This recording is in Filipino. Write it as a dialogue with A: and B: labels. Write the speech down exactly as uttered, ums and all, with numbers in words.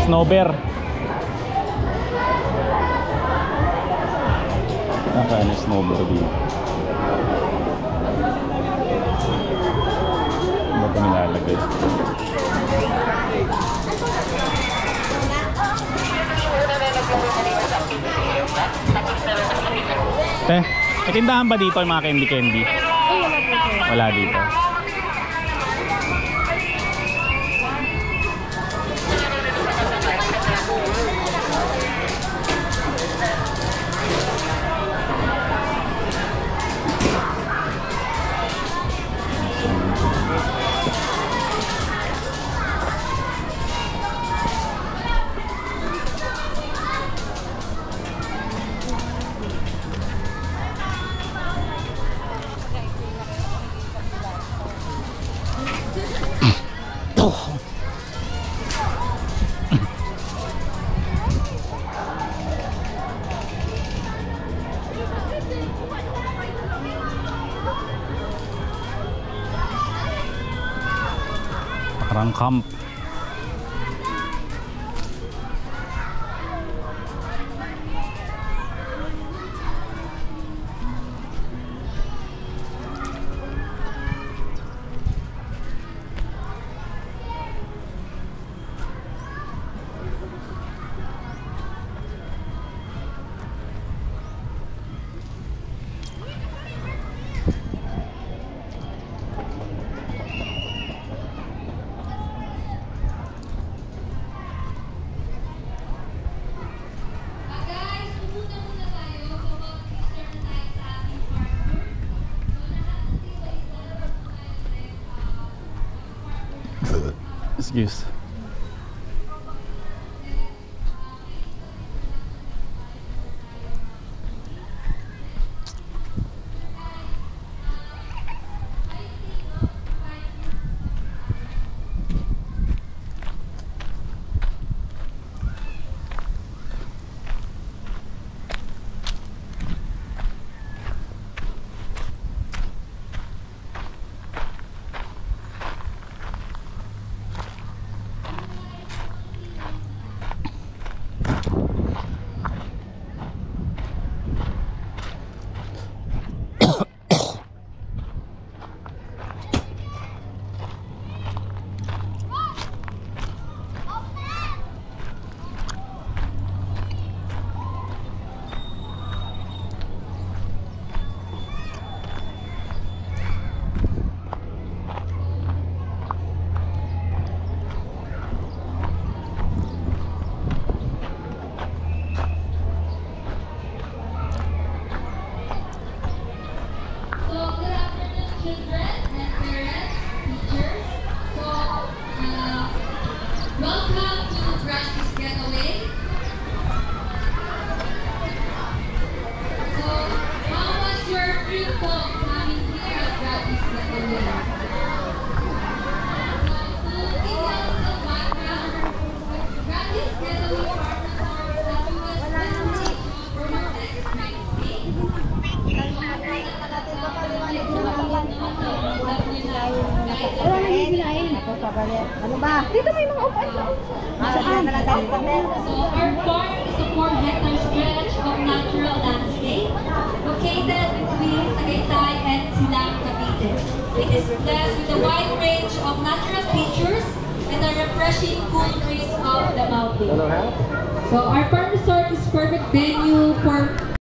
A: Snowbear. Naka ano snowbear dito. Ano ba nilalagay? Eh, may tindahan ba dito yung mga candy candy? Wala dito. Parang camp. Excuse.
B: Ano ba? Dito may mga upuan sa saan?
C: So our park is a four hectare stretch of natural landscape located between Tagaytay and Silang, Cavite. It is blessed with a wide range of natural features and the refreshing cool breeze of the mountains. So our park resort is